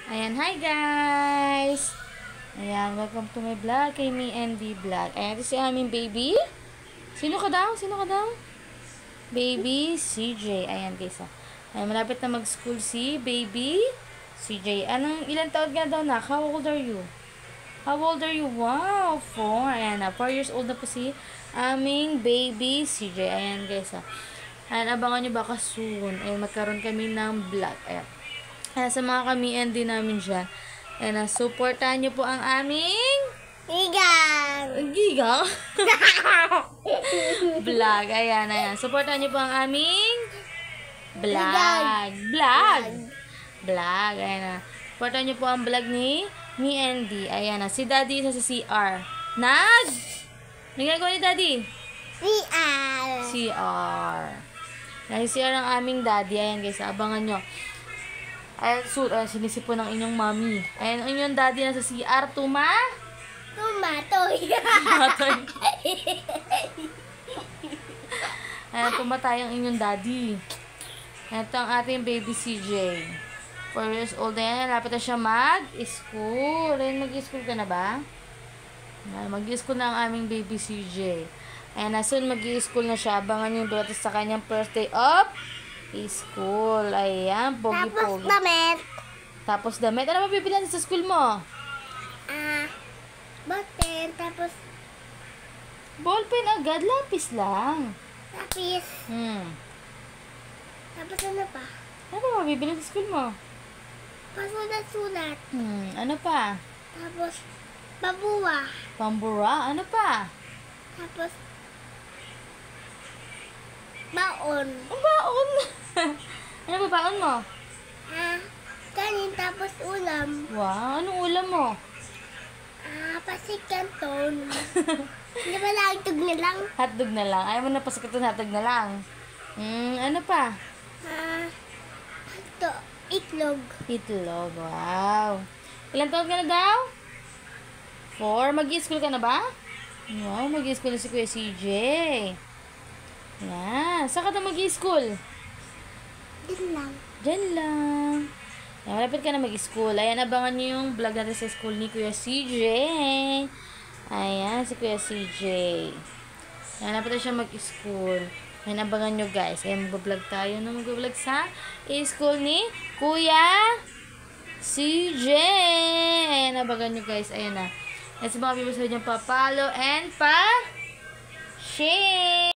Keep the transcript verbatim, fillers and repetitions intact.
Ayan, hi guys! Ayan, welcome to my vlog, kay Mhie and dhie vlog. Ayan, ito si aming baby. Sino ka daw? Sino ka daw? Baby C J. Ayan guys, ah. Ayan, malapit na mag-school si baby C J. Anong, ilang taon ka daw na? How old are you? How old are you? Wow, four. Ayan na, four years old na po si aming baby C J. Ayan guys, ah. Ayan, abangan nyo baka soon. Ayan, magkaroon kami ng vlog. Ayan. Ayan, sa mga Mhie and dhie namin dyan. Ayan, uh, supportahan nyo po ang aming Gigang! Gigang? Vlog. Ayan, ayan. Supportahan nyo po ang aming vlog. Vlog. Vlog. Ayan na. Supportahan nyo po ang vlog ni Mhie and dhie. Ayan na. Si Daddy sa C R. Nag! Nagagawa ni Daddy? C R. C R. Ayan, C R ang aming Daddy. Ayan guys, abangan nyo. Ayan, so, ayan, sinisipon ng inyong mommy. Ayan, ang inyong daddy na sa C R. Tuma? Tumatoy. Tumatoy. Ayan, tumatay ang inyong daddy. Ito ang ating baby C J. four years old. Ayan, lapit na siya mag-school. Ayan, mag-school ka na ba? Ayan, mag-school na ang aming baby C J. Ayan, na soon mag-school na siya. Abangan yung duwatas sa kanyang first day of school. Ayan, pogi-pogi. Tapos damit. Tapos damit. Ano mabibili natin sa school mo? Ah, uh, ballpen. Tapos, ballpen agad. Lapis lang. lapis. Hmm. Tapos ano pa? Ano ba mabibili sa school mo? Pasulat-sulat. Hmm. Ano pa? Tapos, babuwa. Pambura. Ano pa? Tapos, baon. Ang baon. Ano ba baon mo? Ah, kanin tapos ulam. Wow. Anong ulam mo? Ah, pasig canton. Hindi ba lagtog na lang? Hotdog na lang. Ayaw mo na pasakit na hotdog na lang. Hmm. Ano pa? Ah, ito, itlog. Itlog. Wow. Ilang taon ka na daw? Four. Mag-i-school ka na ba? Wow. Mag-i-school na si Kuya C J. Yan. Saan ka na mag-i-school? Din lang. Diyan lang. Yan, malapit ka na mag-school. Ayan, abangan nyo yung vlog natin sa school ni Kuya C J. Ayan, si Kuya C J. Ayan, malapit na siya mag-school. Ayan, abangan nyo guys. Ayan, mag-vlog tayo na mag-vlog sa school ni Kuya C J. Ayan, abangan nyo guys. Ayan na. Ayan, sa mga viewers nyo, pa-follow and pa-share.